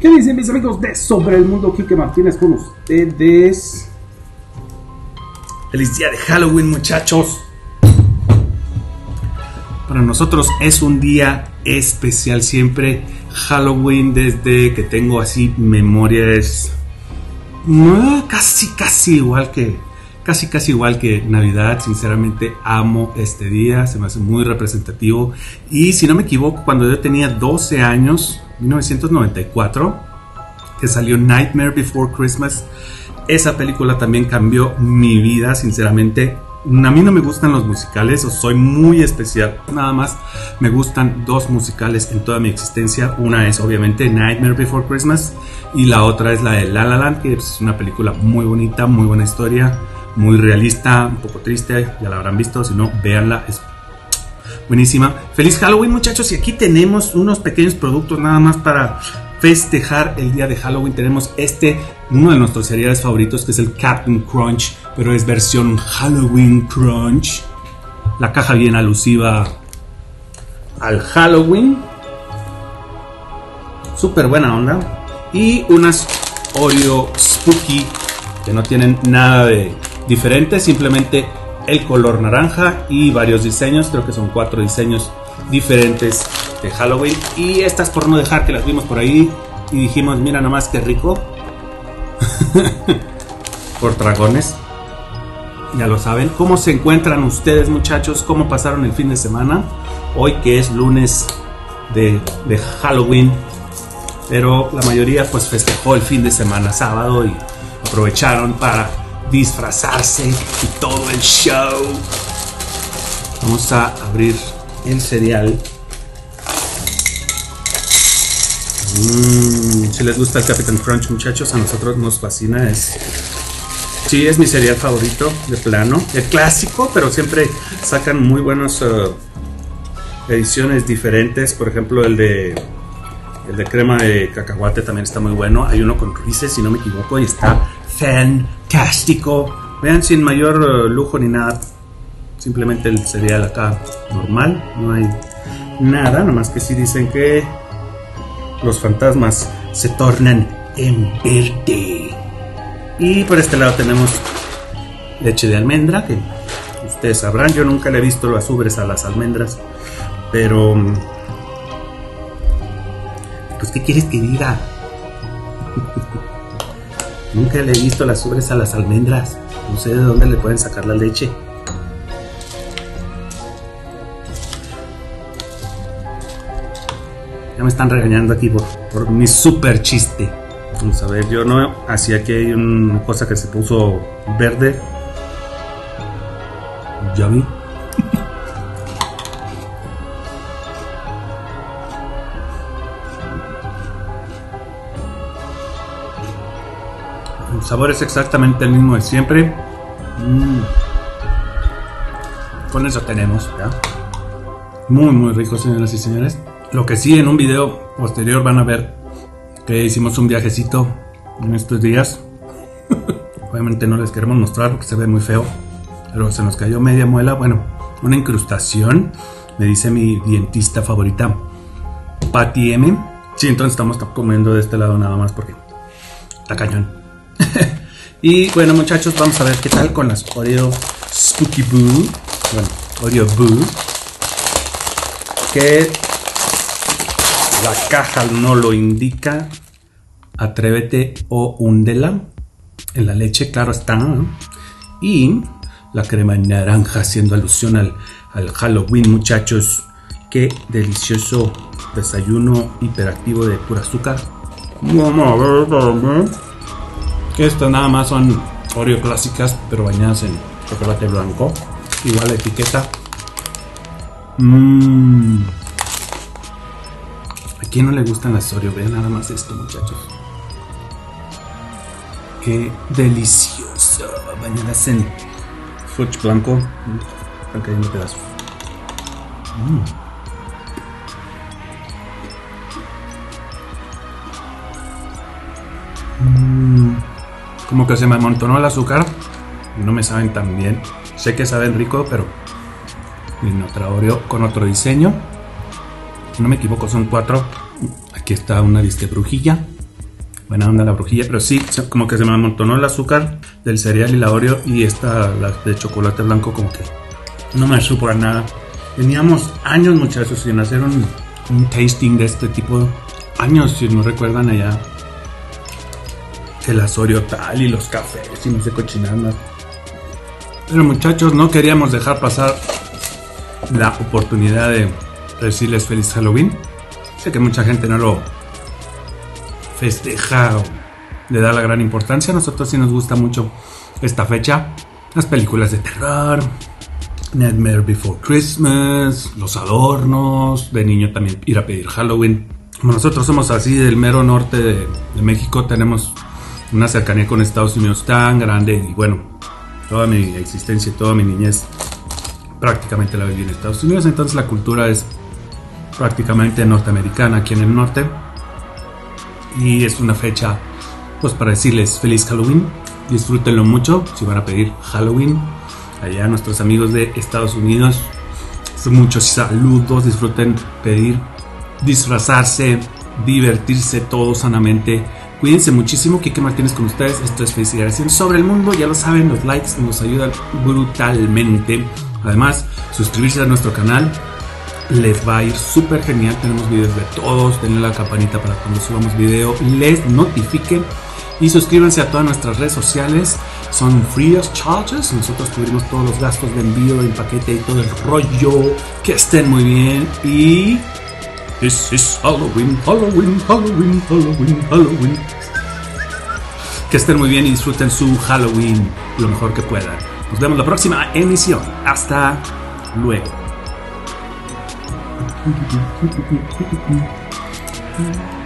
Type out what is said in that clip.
¿Qué dicen mis amigos de Sobre el Mundo? Quique Martínez con ustedes. Feliz día de Halloween, muchachos. Para nosotros es un día especial siempre. Halloween, desde que tengo así memoria, es casi igual que Navidad. Sinceramente amo este día, se me hace muy representativo. Y si no me equivoco, cuando yo tenía 12 años, 1994, que salió Nightmare Before Christmas, esa película también cambió mi vida, sinceramente. A mí no me gustan los musicales, o soy muy especial. Nada más me gustan dos musicales en toda mi existencia. Una es obviamente Nightmare Before Christmas y la otra es la de La La Land, que es una película muy bonita, muy buena historia, muy realista, un poco triste, ya la habrán visto, si no, véanla, es buenísima. Feliz Halloween, muchachos, y aquí tenemos unos pequeños productos nada más para festejar el día de Halloween. Tenemos uno de nuestros cereales favoritos, que es el Captain Crunch, pero es versión Halloween Crunch. La caja bien alusiva al Halloween, súper buena onda. Y unas Oreo Spooky, que no tienen nada de diferente, simplemente el color naranja y varios diseños, creo que son 4 diseños diferentes de Halloween. Y estas, por no dejar, que las vimos por ahí y dijimos, mira nomás qué rico. Por dragones. Ya lo saben. ¿Cómo se encuentran ustedes, muchachos? ¿Cómo pasaron el fin de semana? Hoy que es lunes de Halloween, pero la mayoría pues festejó el fin de semana, sábado, y aprovecharon para disfrazarse y todo el show. Vamos a abrir el cereal. Si les gusta el Captain Crunch, muchachos, a nosotros nos fascina. Sí, es mi cereal favorito, de plano. El clásico, pero siempre sacan muy buenas ediciones diferentes. Por ejemplo, el de crema de cacahuate también está muy bueno. Hay uno con Reese's, si no me equivoco, y está fantástico. Vean, sin mayor lujo ni nada, simplemente el cereal acá normal, no hay nada, nada más que sí dicen que los fantasmas se tornan en verde. Y por este lado tenemos leche de almendra, que ustedes sabrán, yo nunca le he visto las ubres a las almendras, pero pues ¿qué quieres que diga? Nunca le he visto las ubres a las almendras, no sé de dónde le pueden sacar la leche. Ya me están regañando aquí por mi super chiste. Vamos a ver, yo no hacía que hay una cosa que se puso verde. Ya vi. El sabor es exactamente el mismo de siempre. Con eso tenemos, ¿ya? Muy muy rico, señoras y señores. Lo que sí, en un video posterior van a ver que hicimos un viajecito en estos días. Obviamente no les queremos mostrar porque se ve muy feo, pero se nos cayó media muela, bueno, una incrustación, me dice mi dientista favorita, Patty M. Sí, entonces estamos comiendo de este lado nada más porque está cañón. Y bueno, muchachos, vamos a ver qué tal con las Oreo Spooky Boo. Bueno, Oreo Boo, que la caja no lo indica. Atrévete o húndela en la leche, claro está, ¿no? Y la crema naranja, haciendo alusión al Halloween, muchachos. Qué delicioso desayuno hiperactivo de pura azúcar. Que estas nada más son Oreo clásicas, pero bañadas en chocolate blanco. Igual la etiqueta. ¿A quién no le gustan las Oreo? Vean nada más esto, muchachos. Qué delicioso. Bañadas en fudge blanco. Están cayendo pedazos. Como que se me amontonó el azúcar y no me saben tan bien. Sé que saben rico, pero en otra Oreo con otro diseño. Si no me equivoco son 4. Aquí está una disque brujilla. Buena onda la brujilla, pero sí, como que se me amontonó el azúcar del cereal y la Oreo, y esta, la de chocolate blanco, como que no me supo a nada. Teníamos años, muchachos, sin hacer un tasting de este tipo. Años, si no recuerdan allá. El Oreo tal y los cafés y no sé cochinar más. Pero muchachos, no queríamos dejar pasar la oportunidad de decirles feliz Halloween. Sé que mucha gente no lo festeja o le da la gran importancia. A nosotros sí nos gusta mucho esta fecha. Las películas de terror, Nightmare Before Christmas, los adornos, de niño también ir a pedir Halloween. Como nosotros somos así del mero norte de México, tenemos una cercanía con Estados Unidos tan grande, y bueno, toda mi existencia y toda mi niñez prácticamente la viví en Estados Unidos, entonces la cultura es prácticamente norteamericana aquí en el norte, y es una fecha pues para decirles feliz Halloween. Disfrútenlo mucho si van a pedir Halloween allá a nuestros amigos de Estados Unidos. Muchos saludos, disfruten pedir, disfrazarse, divertirse todo sanamente. Cuídense muchísimo. Kike Martínez con ustedes. Esto es Felicidades sobre el Mundo. Ya lo saben, los likes nos ayudan brutalmente. Además, suscribirse a nuestro canal les va a ir súper genial. Tenemos videos de todos. Denle la campanita para cuando subamos video les notifiquen. Y suscríbanse a todas nuestras redes sociales. Son free of charges. Nosotros cubrimos todos los gastos de envío, el paquete y todo el rollo. Que estén muy bien. Y this is Halloween, Halloween, Halloween, Halloween, Halloween. Que estén muy bien y disfruten su Halloween lo mejor que puedan. Nos vemos la próxima emisión. Hasta luego.